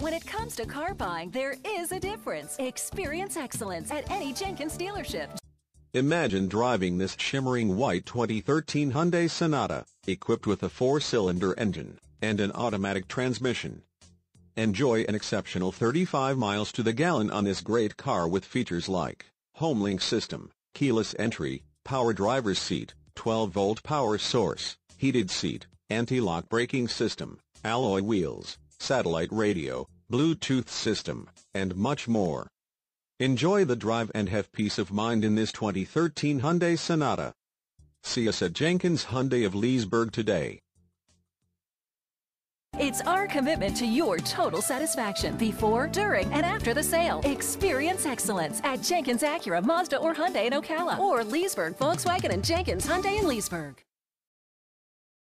When it comes to car buying, there is a difference. Experience excellence at any Jenkins dealership. Imagine driving this shimmering white 2013 Hyundai Sonata, equipped with a 4-cylinder engine and an automatic transmission. Enjoy an exceptional 35 miles to the gallon on this great car with features like HomeLink system, keyless entry, power driver's seat, 12-volt power source, heated seat, anti-lock braking system, alloy wheels, satellite radio, Bluetooth system, and much more. Enjoy the drive and have peace of mind in this 2013 Hyundai Sonata. See us at Jenkins Hyundai of Leesburg today. It's our commitment to your total satisfaction before, during, and after the sale. Experience excellence at Jenkins Acura, Mazda, or Hyundai in Ocala, or Leesburg, Volkswagen and Jenkins Hyundai in Leesburg.